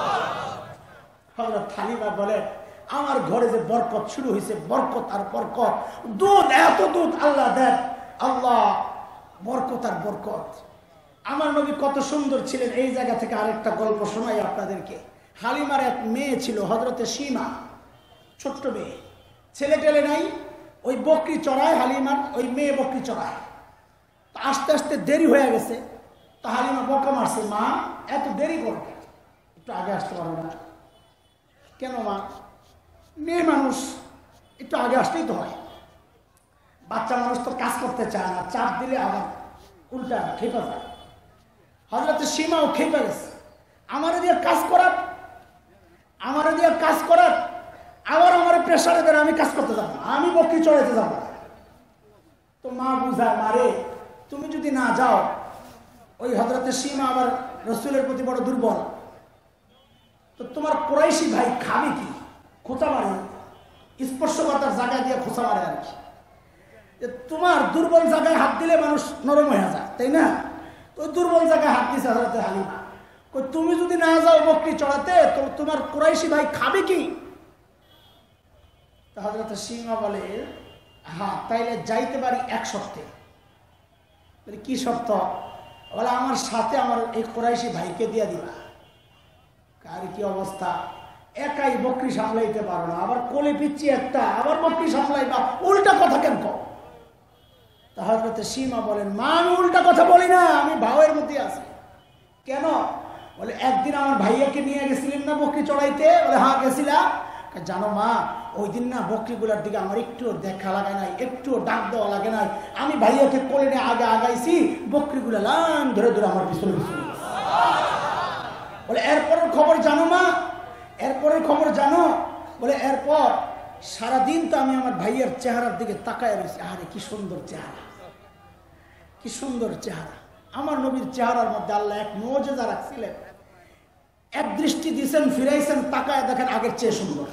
হযরত হালিমা বলে, আমার ঘরে যে বরকত শুরু হয়েছে, বরকত আর বরকত, দুধ, এত দুধ আল্লাহ দেন, আল্লাহ বরকত আর বরকত। আমার নবী কত সুন্দর ছিলেন। এই জায়গা থেকে আরেকটা গল্প শোনাই আপনাদেরকে। হালিমার এক মেয়ে ছিল, হযরতে সীমা, ছোট্ট মেয়ে, ছেলে টেলে নাই, ওই বকরি চড়ায়, হালিমার ওই মেয়ে বকরি চড়ায়। আস্তে আস্তে দেরি হয়ে গেছে, তো হালিমা বকা মারছে, মা এত দেরি করো, একটু আগে আসতে পারো না কেন? মা মেয়ে মানুষ, একটু আগে আসতেই তো হয়, বাচ্চা মানুষ তো কাজ করতে চায় না, চাপ দিলে আবার উল্টা খেপে যায়। হযরতে সীমাও খেপে গেছে, আমারে দিয়ে কাজ করার, আমারে দিয়ে কাজ করার, আবার আমার প্রেশারে দেন, আমি কাজ করতে যাবো, আমি বকরি চড়াইতে যাবো। তো মা বুঝায়, মারে তুমি যদি না যাও, ওই হযরতে সীমা আবার রাসূলের প্রতি বড় দুর্বল, তো তোমার কুরাইশি ভাই খাবে কি? খোঁচা মারে, স্পর্শকাতার জায়গায় দিয়ে খোঁচা মারে আর কি। তোমার দুর্বল জায়গায় হাত দিলে মানুষ নরম হয়ে যায়, তাই না? তো দুর্বল জায়গায় হাত দিয়েছে হযরতে হালিমা। তুমি যদি না যাও বকরি চড়াতে, তো তোমার কুরাইশি ভাই খাবে কি? হযরতে সীমা বলে, হ্যাঁ তাইলে যাইতে পারি এক শর্তে। কি শর্ত? বলে, আমার সাথে আমার এই কুরাইশি ভাইকে দিয়ে দিবা। কার কি অবস্থা, একাই বকরি সামলাইতে পারো না, আবার কোলে পিচ্ছি একটা, আবার বকরি সামলাইবা, উল্টা কথা কেন কও? তা হযরতে সীমা বলেন, মা আমি উল্টা কথা বলি না, আমি ভাওয়ের মধ্যে আছি। কেন? বলে, একদিন আমার ভাইয়াকে নিয়ে গেছিলেন না বকরি চড়াইতে? বলে, হ্যাঁ গেছিলাম। জানো মা, ওই দিন না বকরিগুলার দিকে আমার একটু দেখা লাগে নাই, একটু ডাক দেওয়া লাগে নাই, আমি ভাইয়াকে কোলে নিয়ে আগে আগাইছি, বকরিগুলা লাইন ধরে ধরে আমার পিছনে পিছনে। বলে, এরপরের খবর জানো মা? এরপরের খবর জানো? বলে, এরপর সারাদিন তো আমি আমার ভাইয়ের চেহারার দিকে তাকায় রয়েছি, আরে কি সুন্দর চেহারা, কি সুন্দর চেহারা। আমার নবীর চেহারার মধ্যে আল্লাহ এক মুজিজা রাখছিলেন, এক দৃষ্টি দিয়েছেন, ফিরাইছেন, তাকায় দেখেন আগের চেয়ে সুন্দর।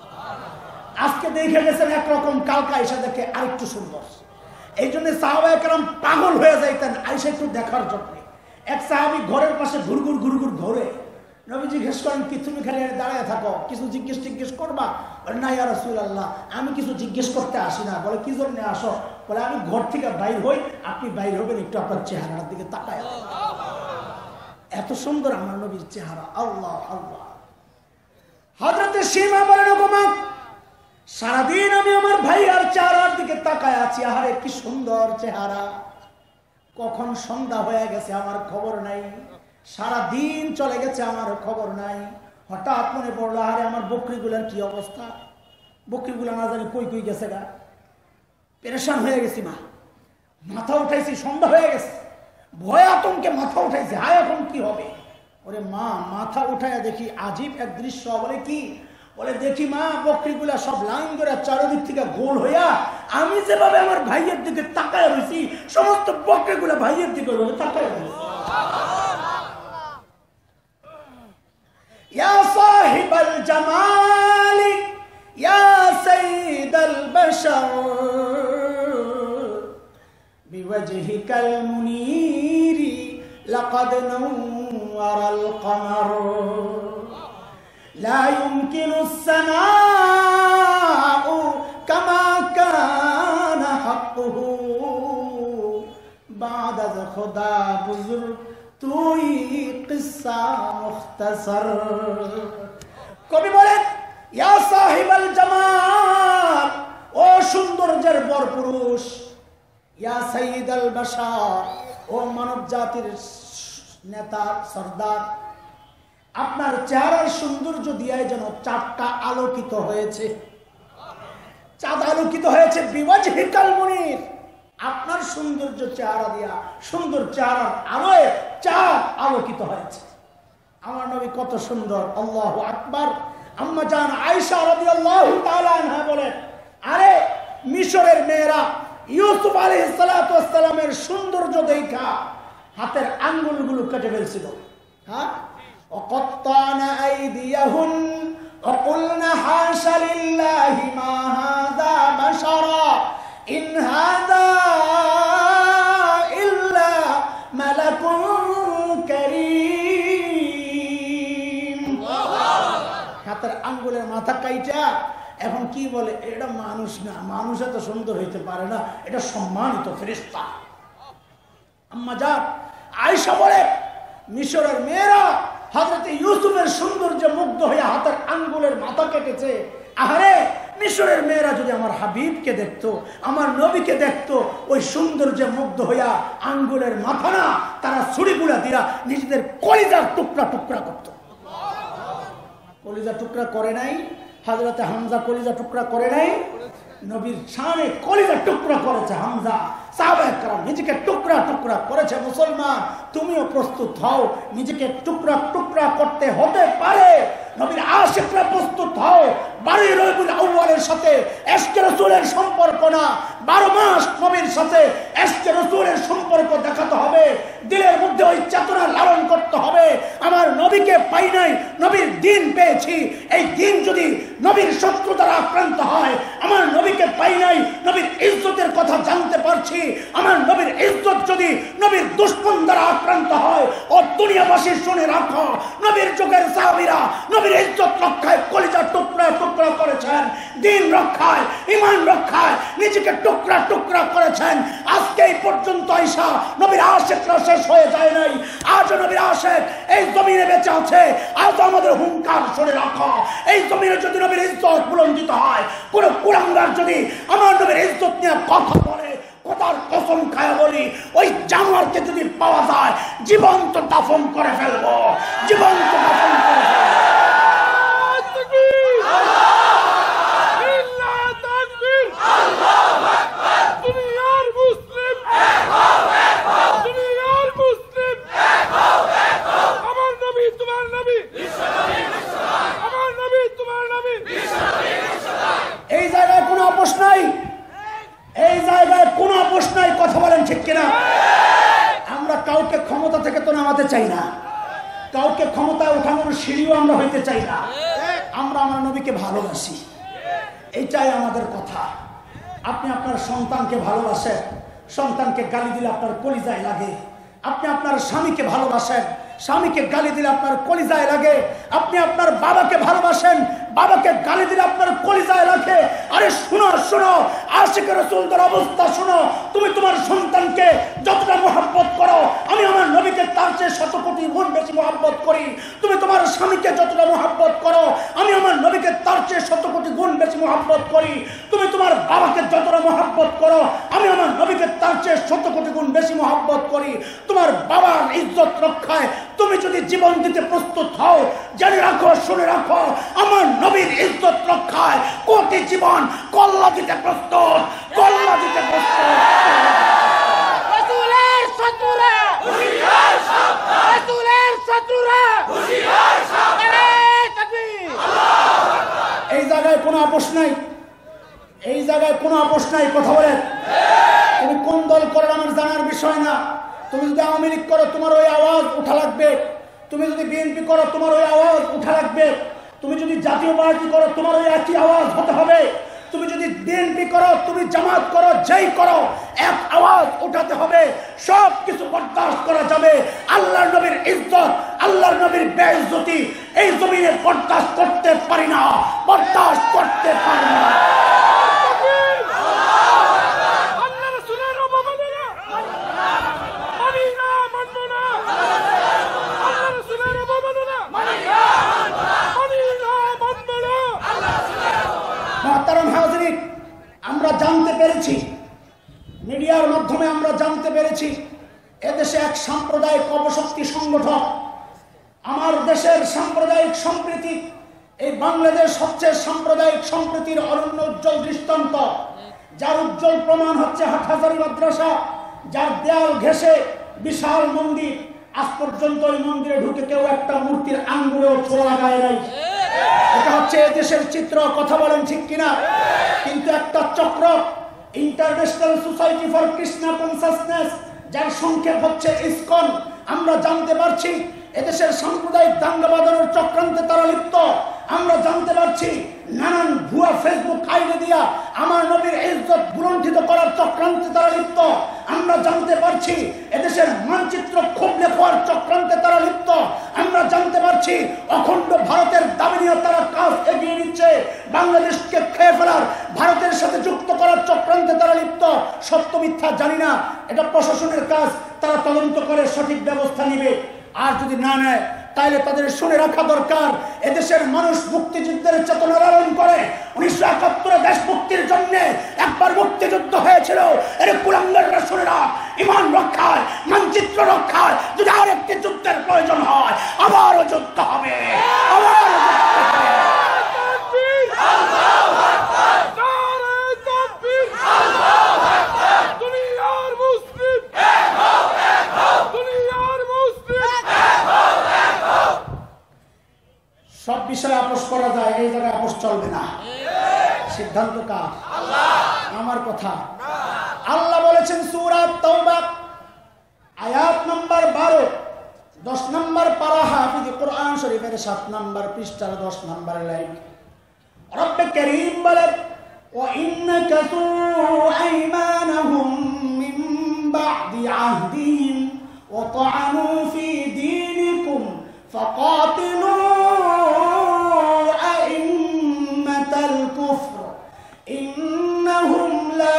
আজকে দেখে গেছেন একরকম, কালকা এসে দেখে আরেকটু সুন্দর। এই জন্য সাহাবায়ে কেরাম পাগল হয়ে যাইতেন আইসা একটু দেখার জন্য। এক সাহাবী ঘরের পাশে ঘুরঘুর ঘুরঘুর ঘুরে, নবী জিজ্ঞেস করেন, কি তুমি খালি দাঁড়ায় থাকো, কিছু জিজ্ঞেস করবা? বলে, না ইয়া রাসূলুল্লাহ, আমি কিছু জিজ্ঞেস করতে আসি না। বলে, কি জন্য আসো? বলে, আমি ঘর থেকে বাইর হই, আপনি বাইর হবেন, একটু আপনার চেহারার দিকে তাকায়। এত সুন্দর আমার নবীর চেহারা, আল্লাহ আল্লাহ। হযরতে সীমা বলেন, ওগো সারাদিন আমি আমার ভাই আর চেহারার দিকে তাকায় আছি, আহারে কি সুন্দর চেহারা। কখন সন্ধ্যা হয়ে গেছে আমার খবর নাই, সারাদিন চলে গেছে আমার খবর নাই। হঠাৎ মনে পড়লো, আরে আমার বকরিগুলার কি অবস্থা, বকরিগুলা না জানি কই কই গেছে গা। পেরেশান হয়ে গেছি মা, মাথা উঠাইছি, সন্ধ্যা হয়ে গেছে, ভয় আতঙ্কে মাথা উঠাইছে, হায় এখন কি হবে? ওরে মা, মাথা উঠাইয়া দেখি আজীব এক দৃশ্য। বলে, কি? বলে, দেখি মা বকরিগুলা সব লাইন করে চারদিক থেকে গোল হইয়া, আমি যেভাবে আমার ভাইয়ের দিকে তাকায় রয়েছি, সমস্ত বকরিগুলা ভাইয়ের দিকে তাকায় রয়েছে। ইয়া সাহিবাল জামালি ইয়া সাইয়্যিদাল বাশার বিওয়াজহিকাল মুনীরি লাকাদ নাওয়ারাল কমার লা ইউমকিনুস সানাউ কামা কানা হাক্কুহু বা'দা খুদা বুজুর্গ তুই কিসসা মুখতাসার। কবি বলেন, ইয়া সাহিবাল জামাল, ও সৌন্দর্যের বর পুরুষ, ইয়া সাইয়্যিদাল বাশার, ও মানব জাতির নেতা সর্দার, আপনার চেহারার সৌন্দর্য দিয়ে যেন চাঁদটা আলোকিত হয়েছে, চাঁদ আলোকিত হয়েছে। বিওয়াজহিকাল মুনীর, আপনার সৌন্দর্য চেহারা দিয়া, সুন্দর চেহারার আলোয় চাঁদ আলোকিত হয়েছে। আমার নবী কত সুন্দর, আল্লাহু আকবার। আম্মা জান আয়েশা রাদিয়াল্লাহু তাআলা আনহা বলেন, আরে মিশরের মেয়েরা ইউসুফ আলাইহিস সালাতু ওয়াস সালামের সৌন্দর্য দেখা হাতের আঙ্গুলগুলো কেটে ফেলছিল। হ্যাঁ, ওয়াকাত্তানা আইদিয়াহুন ওয়াকুলনা হাশা লিল্লাহি মা হাযা বাশারা ইন হাযা ইল্লা মালাকুন কারীম। হাতের আঙ্গুলের মাথা কাইটা এখন কি বলে, এটা মানুষ না, মানুষ এত সুন্দর হইতে পারে না, এটা সম্মানিত ফেরেশতা। আম্মা জান আয়েশা বলে, মিশরের মেয়েরা হযরত ইউসুফের সৌন্দর্যে মুগ্ধ হয়ে হাতের আঙ্গুলের মাথা কেটেছে। আহারে, মিশরের মেয়েরা যদি আমার হাবিবকে দেখতো, আমার নবীকে দেখতো, ওই সৌন্দর্যে মুগ্ধ হইয়া আঙ্গুলের মাথা না, তারা ছুরিগুলা দিয়া নিজেদের কলিজার টুকরা টুকরা করত। কলিজা টুকরা করে নাই? হযরত হামজা কলিজা টুকরা করে নাই? নবীর শানে কলিজা টুকরা করেছে হামজা। সাহাবায়ে কেরাম নিজেকে টুকরা টুকরা করেছে। মুসলমান, তুমিও প্রস্তুত হও, নিজেকে টুকরা টুকরা করতে হতে পারে। নবীর আশিকরা প্রস্তুত হও। 12 রবিউল আউয়ালের সাথে ইশকে রাসূলের সম্পর্ক না, 12 মাস নবীর সাথে ইশকে রাসূলের সম্পর্ক দেখাতে হবে। দিলের মধ্যে ওই চেতনা লালন করতে হবে, আমার নবীকে পাই নাই, নবীর দিন পেয়েছি। এই দিন যদি নবীর শত্রু দ্বারা আক্রান্ত হয়, আমার নবীকে পাই নাই, নবীর ইজ্জতের কথা জানতে পারছি। আমার নবীর ইজ্জত যদি নবীর দুশমন দ্বারা আক্রান্ত হয়, ও দুনিয়াবাসী শুনে রাখো, নবীর যুগের সাহাবীরা নবীর ইজ্জত রক্ষায় কলিজা টুকরা টুকরা করেছেন, দিন রক্ষায়, ঈমান রক্ষায় নিজেকে টুকরা টুকরা করেছেন। আজকে এই পর্যন্ত আয়েশা নবীর আশিকরা শেষ হয়ে যায় নাই। আজ নবীর আশিক এই জমিনে বেঁচে আছে। আজ আমাদের হুঙ্কার শুনে রাখো, এই জমিনে যদি নবীর ইজ্জত বুলন্দিত হয়, কোন কুলাঙ্গার যদি আমার নবীর ইজ্জত নিয়ে কথা বলে, কথার কসম খায়া বলি, ওই জানোয়ারকে যদি পাওয়া যায়, জীবন্ত দাফন করে ফেলবো, জীবন্ত দাফন করে ফেলবো। এই জায়গায় কোনো আপোষ নাই, এই জায়গায় কোনো আপোষ নাই, কথা বলেন ঠিক কিনা? আমরা কাউকে ক্ষমতা থেকে তো নামাতে চাই না, কাউকে ক্ষমতায় ওঠানোর সিঁড়িও আমরা হইতে চাই না। আমরা আমার নবীকে ভালোবাসি, এইটাই আমাদের কথা। আপনি আপনার সন্তানকে ভালোবাসেন, সন্তানকে গালি দিলে আপনার কলিজায় লাগে। আপনি আপনার স্বামীকে ভালোবাসেন, স্বামীকে গালি দিলে আপনার কলিজায় লাগে। আপনি আপনার বাবাকে ভালোবাসেন, বাবাকে গালি দিলে আপনার কলিজায় লাগে। আরে শুনো শুনো, আশিকের রাসূলদের অবস্থা শুনো। তুমি তোমার সন্তানকে যতটা মহব্বত করো, আমি আমার নবীকে তার চেয়ে 100 কোটি গুণ বেশি মহব্বত করি। তুমি তোমার স্বামীকে যতটা মহব্বত করো, আমি আমার নবীকে তার চেয়ে 100 কোটি গুণ বেশি মহব্বত করি। তুমি তোমার বাবাকে যতটা মহব্বত করো, আমি আমার নবীকে তার চেয়ে 100 কোটি গুণ বেশি মহব্বত করি। তোমার বাবার ইজ্জত রক্ষায় তুমি যদি জীবন দিতে প্রস্তুত হও, জেনে রাখো, শুনে রাখো, আমার নবীর ইজ্জত রক্ষায় কোটি জীবন কল্লা দিতে প্রস্তুত, কল্লা দিতে প্রস্তুত। রাসূলের শত্রুরা হুঁশিয়ার সাবধান, রাসূলের শত্রুরা হুঁশিয়ার সাবধান। নারে তাকবীর, আল্লাহু আকবার। এই জায়গায় কোনো আপোষ নাই, এই জায়গায় কোনো আপোষ নাই, কথা বলেন। তুমি কোন দল করেন আমার জানার বিষয় না। তুমি যদি আওয়ামী লীগ করো, তোমার ওই আওয়াজ উঠা লাগবে। তুমি যদি বিএনপি করো, তোমার ওই আওয়াজ উঠা লাগবে। তুমি যদি জাতীয় পার্টি করো, তোমার ওই একই আওয়াজ হতে হবে। তুমি যদি বিএনপি করো, তুমি জামাত করো, যেই করো, এক আওয়াজ উঠাতে হবে। সব কিছু বরদাস্ত করা যাবে, আল্লাহর নবীর ইজ্জত, আল্লাহর নবীর বেইজ্জতি এই জমিনে বরদাস্ত করতে পারি না, বরদাস্ত করতে পারি না। আমরা জানতে পেরেছি, মিডিয়ার মাধ্যমে আমরা জানতে পেরেছি, এদেশে এক সাম্প্রদায়িক অপশক্তি সংগঠন আমার দেশের সাম্প্রদায়িক সম্প্রীতি, এই বাংলাদেশ হচ্ছে সাম্প্রদায়িক সম্প্রীতির অনন্য উজ্জ্বল দৃষ্টান্ত। যার উজ্জ্বল প্রমাণ হচ্ছে হাটহাজারী মাদ্রাসা, যার দেয়াল ঘেঁষে বিশাল মন্দির, আজ পর্যন্ত ওই মন্দিরে ঢুকে কেউ একটা মূর্তির আঙ্গুলেও ছোঁয়া লাগায় নাই। এটা হচ্ছে দেশের চিত্র, কথা বলেন ঠিক কিনা? কিন্তু একটা চক্র, international society for Krishna consciousness, যার সংক্ষেপ হচ্ছে ইসকন, আমরা জানতে পারছি এদেশের সাম্প্রদায়িক দাঙ্গা বাঁধানোর চক্রান্তে তারা লিপ্ত। আমরা জানতে পারছি নানান ভুয়া ফেসবুক আইডি দিয়া আমার নবীর ইজ্জত বুলণ্ডিত করার চক্রান্তে তারা লিপ্ত। আমরা জানতে পারছি এদেশের মানচিত্র খুবলে খাওয়ার চক্রান্তে তারা লিপ্ত। আমরা জানতে পারছি অখণ্ড ভারতের দাবি নিয়ে তারা কাজ এগিয়ে নিচ্ছে, বাংলাদেশকে খেয়ে ফেলার, ভারতের সাথে যুক্ত করার চক্রান্তে তারা লিপ্ত। সত্য মিথ্যা জানি না, এটা প্রশাসনের কাজ, তারা তদন্ত করে সঠিক ব্যবস্থা নিবে। আর যদি না নেয় তাইলে তাদের শুনে রাখা দরকার, এদেশের মানুষ মুক্তিযুদ্ধের চেতনা লালন করে। 1971 দেশ মুক্তির জন্য একবার মুক্তিযুদ্ধ হয়েছিল। এর কুলাঙ্গাররা শুনে রাখ, ইমান রক্ষায়, মানচিত্র রক্ষায় যদি আর একটি যুদ্ধের প্রয়োজন হয়, আবারও যুদ্ধ হবে, আবারও যুদ্ধ হবে। সব বিষয়ে আপোষ করা যায়, এই জায়গায় আপোষ চলবে না। সিদ্ধান্ত কার? আমার কথা। আল্লাহ বলেছেন সূরা তাওবা আয়াত নম্বর 12, 10 নম্বর পারা, হাফিজ কোরআন শরীফের 7 নম্বর পৃষ্ঠার 10 নম্বর লাইন। রব্বে কারীম বলেন, ওয়া ইন্নাকাসু আইমানাহুম মিন বা'দি আহদিহিম ওয়া তা'আনু ফি দীনিকুম ফাকাতিলু আইম্মাতাল কুফর ইন্নাহুম লা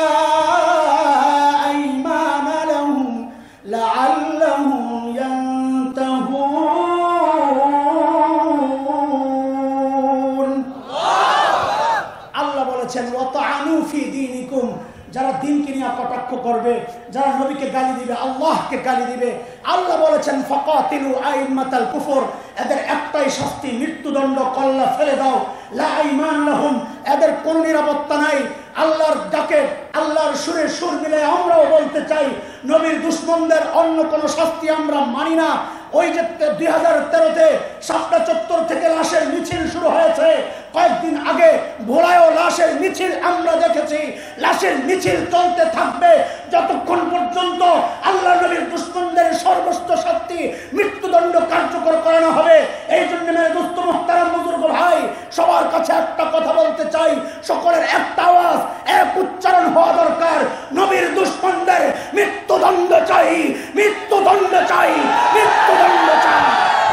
আইমানা লাহুম লাআল্লাহুম ইয়ানতাহুন। আল্লাহ বলেছেন ওয়া তা'আনু ফি দীনিকুম, যারা দিনকে নিয়ে কটাক্ষ করবে, যারা নবীকে গালি দিবে, আল্লাহকে গালি দিবে, আল্লাহ বলেছেন ফাকাতিলু আইম্মাতাল কুফর, এদের একটাই শাস্তি, মৃত্যুদণ্ড, কল্লা ফেলে দাও। লা ঈমান লাহুম, এদের কোনো নিরাপত্তা নাই। আল্লাহর ডাকে, আল্লাহর সুরে সুর মিলে আমরাও বলতে চাই, নবীর দুশমনদের অন্য কোনো শাস্তি আমরা মানি না। ওই যে 2013-তে শাপলা চত্বর থেকে লাশের মিছিল শুরু হয়েছে, কয়েকদিন আগে ভোলায়ও লাশের মিছিল আমরা দেখেছি। লাশের মিছিল চলতে থাকবে যতক্ষণ পর্যন্ত আল্লাহ নবীর দুশমনদের সর্বোচ্চ শাস্তি, মৃত্যুদণ্ড কার্যকর করানো হবে। এই জন্য মেরে দোস্ত মুহতারাম বুজুর্গ ভাই, সবার কাছে একটা কথা বলতে চাই, সকলের একটা আওয়াজ, এক উচ্চারণ হওয়া দরকার, নবীর দুশমনদের মৃত্যুদণ্ড চাই, মৃত্যুদণ্ড চাই, মৃত্যুদণ্ড চাই।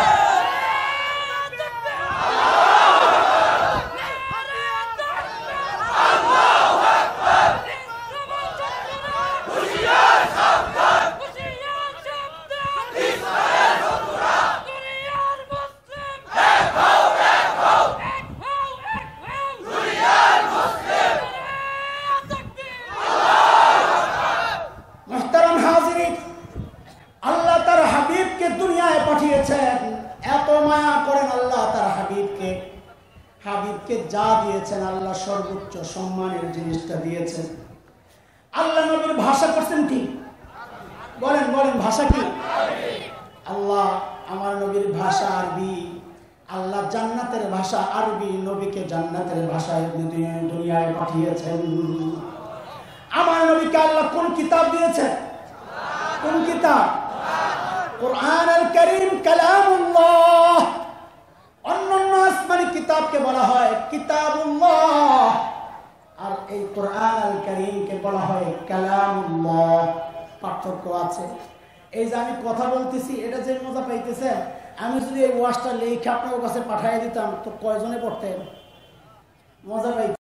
হাবিবকে যা দিয়েছেন আল্লাহ সর্বোচ্চ সম্মানের জিনিসটা দিয়েছেন। আল্লাহ নবীর ভাষা করছেন কি? বলেন বলেন, ভাষা কি? আল্লাহ আমার নবীর ভাষা আরবি, আল্লাহ জান্নাতের ভাষা আরবি, নবীকে জান্নাতের ভাষায় দুনিয়ায় পাঠিয়েছেন। আমার নবীকে আল্লাহ কোন কিতাব দিয়েছেন? কোন কিতাব? কুরআন আল কারীম কালামুল্লাহ। অন্যান্য আসমানি কিতাবকে বলা হয় কিতাবুল্লাহ, আর এই কুরআন আল কারীমকে বলা হয় কালামুল্লাহ। পার্থক্য আছে। এই যে আমি কথা বলতেছি, এটা যে মজা পাইতেছে, আমি যদি এই ওয়াজটা লিখে আপনার কাছে পাঠিয়ে দিতাম তো কয়জনে পড়তেন? মজা পাইতেন।